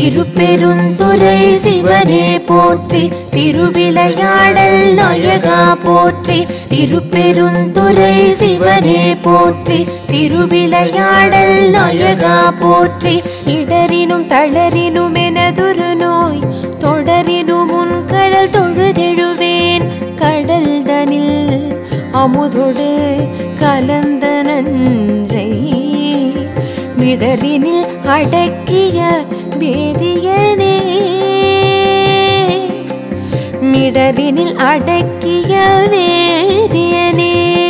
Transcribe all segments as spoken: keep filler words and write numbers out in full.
திருப்பெருந்துறை சிவனே போற்றி திருவிளையாடல் நாயகா போற்றி திருப்பெருந்துறை சிவனே போற்றி திருவிளையாடல் நாயகா போற்றி இடரினும் தளரினும் எனதுரு நோய் தொடரினும் உன் கடல் தொழுதெழுவேன் கடல் தனில் அமுதொடு கலந்த நஞ்சை மிடரினில் அடக்கிய வேதியனே மிடரினில் அடக்கிய வேதியனே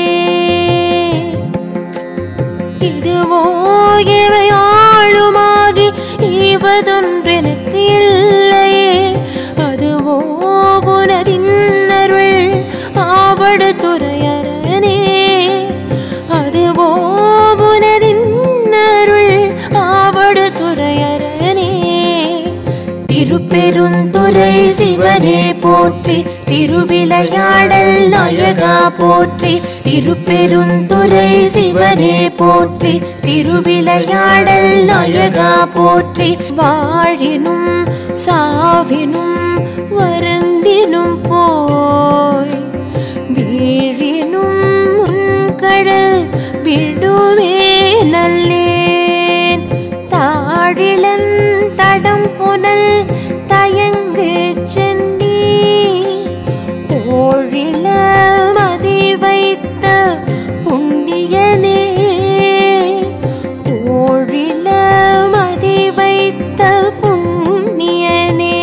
இதுவோ எவை ஆளுமாகி ஈவதொன்றெனக்கு இல்லையே அதுவோ உனதின்னருள் ஆவடு துறையரனே அதுவோ உனதின்னருள் ஆவடு துறையரனே திருப்பெருந்துறை சிவனே போற்றி திருவிளையாடல் நாயகா போற்றி திருப்பெருந்துறை சிவனே போற்றி திருவிளையாடல் நாயகா போற்றி வாழினும் சாவினும் வருந்தினும் போய் வீழினும் உன்கடல் விடுவே நல்லேன் தாழிலன் தடம் புனல் தயங்கு சென்னி ஓழில மதி வைத்த புண்ணியனே ஓழில மதி வைத்த புண்ணியனே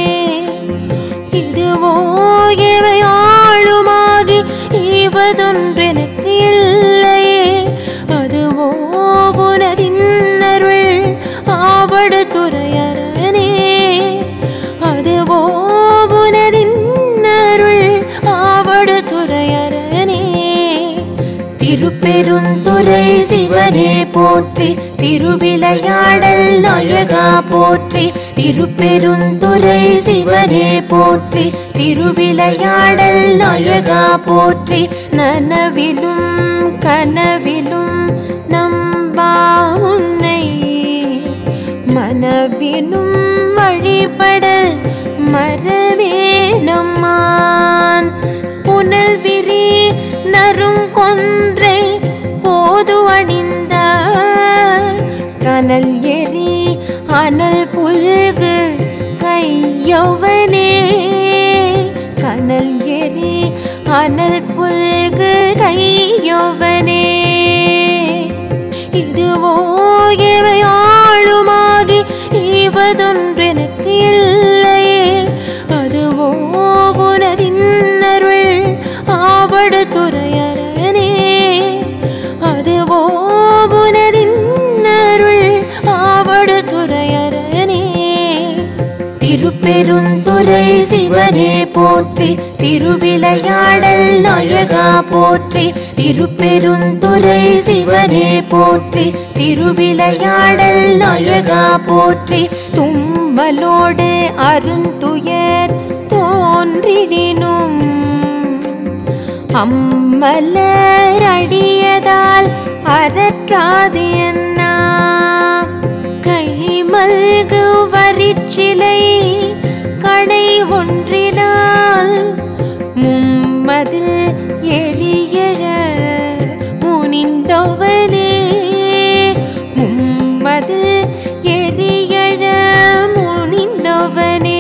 இதுவோ எவை ஆளுமாகி ஈவதொன்றெனக்கு இல்லையே அதுவோ உனதின்னருள் ஆவடு துறையரனே அதுவோ உனதின்னருள் ஆவடு துறையரனே திருப்பெருந்துறை சிவனே போற்றி திருவிளையாடல் நாயகா போற்றி திருப்பெருந்துறை சிவனே போற்றி திருவிளையாடல் நாயகா போற்றி நனவிலும் கனவிலும் நம்பா உன்னை மனவிலும் வழிபடல் மறவே நம்மான் புனல் விரி நரும் கொன்றை போது அணிந்த கனல் எரி அனல் புல்கு கையவனே கனல் எரி அனல் புல்கு கையவனே இதுவோ எவை ஆளுமாகி ஈவதொன்றெனக்கு இல்லையே அதுவோ உனதின்னருள் ஆவடு துறையரனே அதுவோ உனதின்னருள் ஆவடு துறையரனே திருப்பெருந்துறை சிவனே போற்றி திருவிளையாடல் நாயகா போற்றி திருப்பெருந்துறை சிவனே போற்றி திருவிளையாடல் நாயகா போற்றி தும்மலோடு அருந்துயர் தோன்றிடினும் அம்மலர் அடியதால் அறற்றாது என்ன கை மல்கு வரிச்சிலை கடை ஒன்றினால் மும்மதில் எரியழ முனிந்தவனே மும்மதில் எரியழ முனிந்தவனே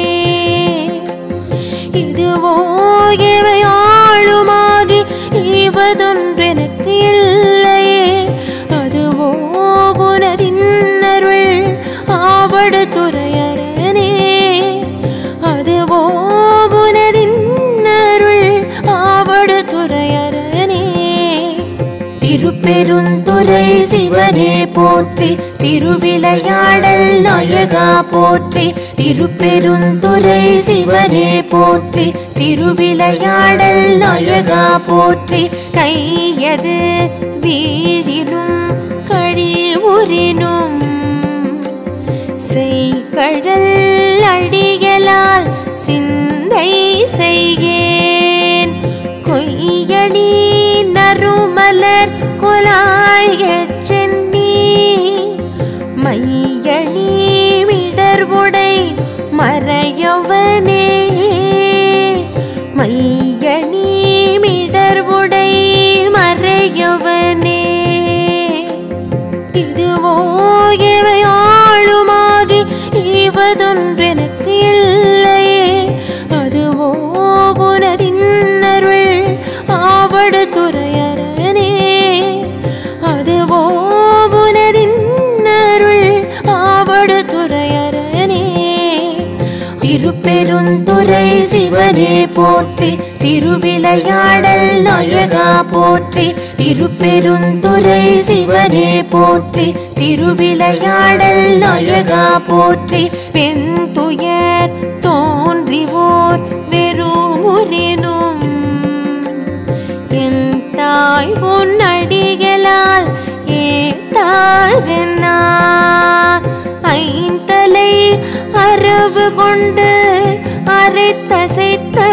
இதுவோ எவை ஆளுமாகி ஈவதொன்றெனக்கு இல்லையே அதுவோ உனதின்னருள் ஆவடு துறையரனே அதுவோ உனதின்னருள் ஆவடு துறையரனே திருப்பெருந்துறை சிவனே போற்றி திருவிளையாடல் நாயகா போற்றி திருப்பெருந்துறை சிவனே போற்றி திருவிளையாடல் நாயகா போற்றி கையது வீழினும் கழிவுறினும் செய்கடல் அடிகளால் சிந்தை செய்கேன் கொய்யணி நறுமலர் கொலாய சென்னி மையணி விடர் மிடர்வுடை மறையவனே மையணி மிடர்வுடை மறையவனே இதுவோ எவையாளுமாகி ஈவதொன்றெனக்கு இல்லையே அதுவோ புனதின்னருள் ஆவடு துறையரனே அதுவோ புனதின்னருள் ஆவடு துறையரனே திருப்பெருந்துறை சிவனே போற்றி திருவிளையாடல் நாயகா போற்றி திருப்பெருந்துறை சிவனே போற்றி திருவிளையாடல் நாயகா போற்றி பெண்துயர் தோன்றிவோர் வெறுமுறினும் என் தாய் பொன்னடிகளால் ஏத்தாதென்னா ஐந்தலை அரவு கொண்டு அரைத்தசைத்த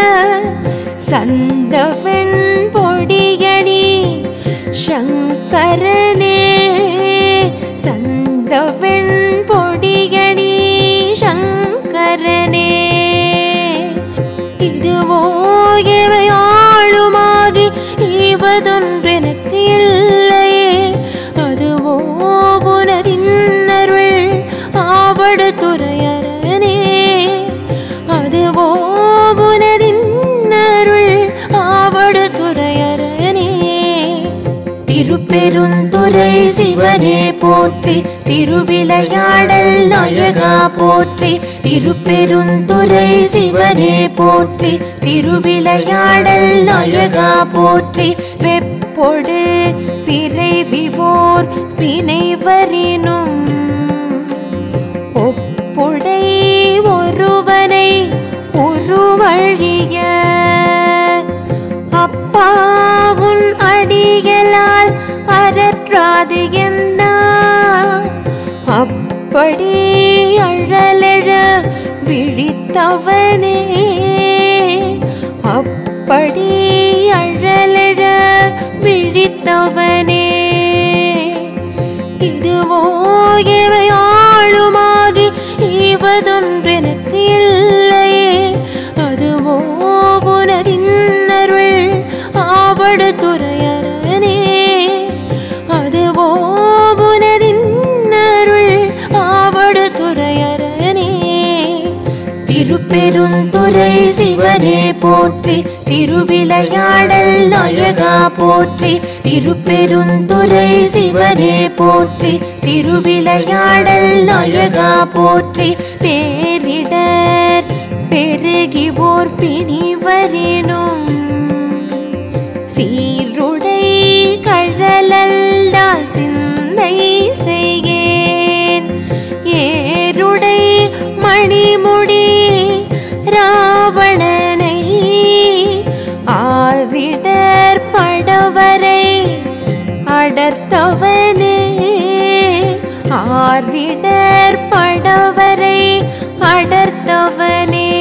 சந்தவெண் பொடியடி சங்கரனே சந்தவெண் பொடியடி சங்கரனே இதுவோ எவையாளுமாகி ஈவதொன்றெனக்கு இல்லையே அதுவோ புனதின்னருள் ஆவடு துறையரனே அதுவோ புனதின்னருள் ஆவடு துறையரனே திருப்பெருந்துறை சிவனே போற்றி திருவிளையாடல் நாயகா போற்றி திருப்பெருந்துறை சிவனே போற்றி திருவிளையாடல் நாயகா போற்றி வெப்பொடு விரைவிவோர் வினைவரினும் ஒப்புடை ஒருவனை உருவழிய அப்பாவும் அடிகளால் அரற்றாது என்ன அப்படி அழலெழ விழித்தவனே அப்படி அழலெழ விழித்தவனே இதுவோ எவையாளுமாகி ஈவதொன்றெனக்கு இல்லையே அதுவோ புனதின்னருள் ஆவடு துறையரனே அதுவோ புனதின்னருள் ஆவடு துறையரனே திருப்பெருந்துறை சிவனே போற்றி திருவிளையாடல் நாயகா போற்றி திருப்பெருந்துறை சிவனே போற்றி திருவிளையாடல் நாயகா போற்றி பேரிடர் பெருகிவோர் பிணிவரினும் சீருடை கழலல்லால் சிந்தை செய்கேன் ஏருடை மணிமுடி ராவணனை ஆரிடர் படவரை அடர்த்தவனே ஆரிடர் படவரை அடர்த்தவனே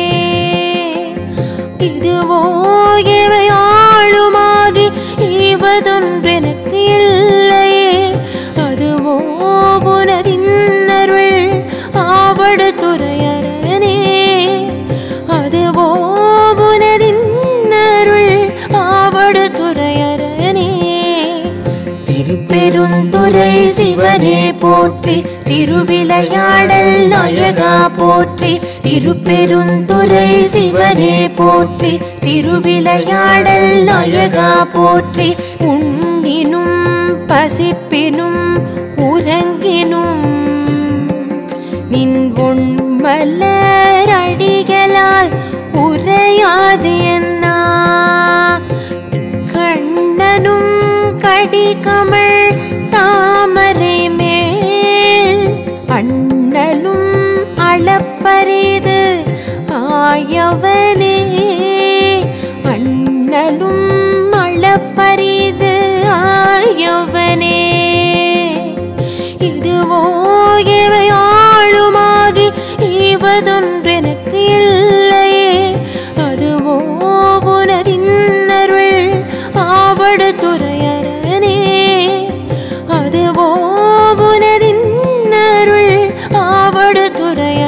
இதுவோ எவையாளுமாகி ஈவதொன்றெனக்கு இல்லையே அதுவோ புனதின்னருள் ஆவடு துறையரனே அதுவோ புனதின்னருள் ஆவடு துறையரனே திருப்பெருந்துறை சிவனே போற்றி திருவிளையாடல் நாயகா போற்றி திருப்பெருந்துறை சிவனே போற்றி திருவிளையாடல் நாயகா போற்றி உண்டினும் பசிப்பினும் உறங்கினும் நின் பொன்மலர் அடிகளால் உரையாது என்ன கண்ணனும் கடிகமழ் தாமரை மேல் அண்ணலும் அளப்பரிது ஆயவனே அண்ணலும் அளப்பரிது ஆயவனே இதுவோ எவையாளுமாகி ஈவதொன்றெனக்கு இல்லையே அதுவோ புனதின்னருள் ஆவடு துறையரனே அதுவோ புனதின்னருள் ஆவடு துறைய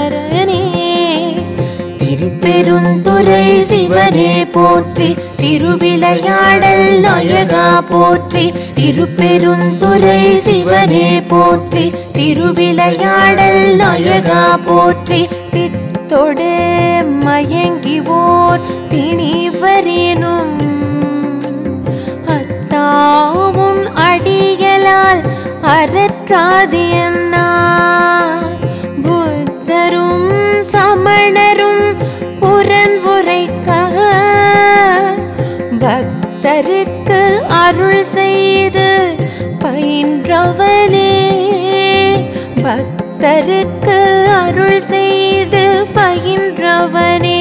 திருப்பெருந்துறை சிவனே போற்றி திருவிளையாடல் நாயகா போற்றி திருப்பெருந்துறை சிவனே போற்றி திருவிளையாடல் நாயகா போற்றி பித்தொடு மயங்கிவோர் பிணிவரேனும் அத்தாவும் அடிகளால் அறற்றாதியன்னா புத்தரும் சமணரும் புறன் உரைக்க பக்தருக்கு அருள் செய்து பயின்றவனே பக்தருக்கு அருள் செய்து பயின்றவனே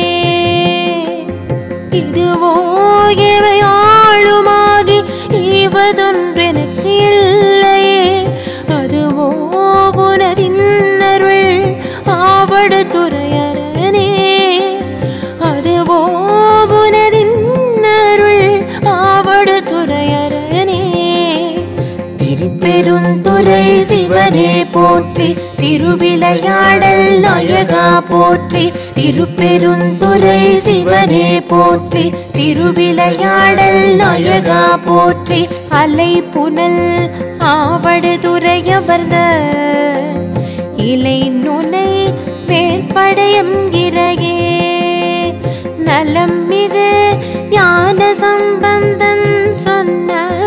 இதுவோ எவை ஆளுமாகி ஈவதொன்றெனக்கு இல்லையே அதுவோ புனதின்னருள் ஆவடு துறையரனே அதுவோ புனதின்னருள் ஆவடு துறையரனே திருப்பெருந்துறை சிவனே போற்றி திருவிளையாடல் நாயகா போற்றி திருப்பெருந்துறை சிவனே போற்றி திருவிளையாடல் நாயகா போற்றி அலை புனல் ஆவடு துறையமர்ந்த இலை நுனை வேற்படையம் இறையே நலம் மிகு ஞான சம்பந்தன் சொன்ன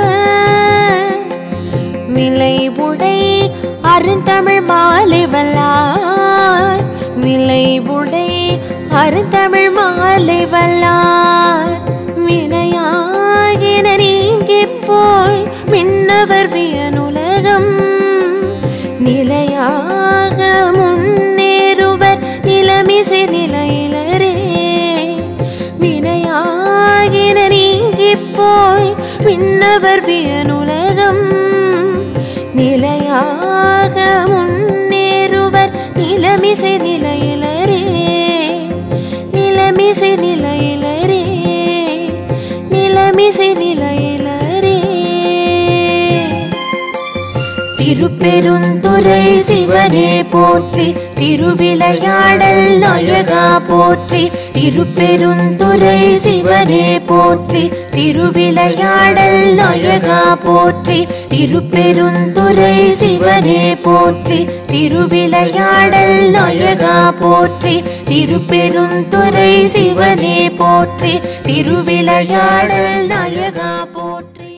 விலை உடை அருந்தமிழ் மாலை வல்லார் விலை உடை அருந்தமிழ் மாலை வல்லார் வினையாகின நீங்கி போய் மின்னவர் வியனுலகம் நிலையாக முன்னேறுவர் நிலமிசை நிலையிலரே வினையாகின நீங்கி போய் மின்னவர் வியனுலகம் நிலையாக முன்னேறுவர் நிலமிசை நிலையிலரே நிலமிசை நிலையிலரே நிலமிசை நிலையிலரே திருப்பெருந்துறை சிவனே போற்றி திருவிளையாடல் நாயகா போற்றி திருப்பெருந்துறை சிவனே போற்றி திருவிளையாடல் நாயகா போற்றி திருப்பெருந்துறை சிவனே போற்றி திருவிளையாடல் நாயகா போற்றி திருப்பெருந்துறை சிவனே போற்றி திருவிளையாடல் நாயகா போற்றி.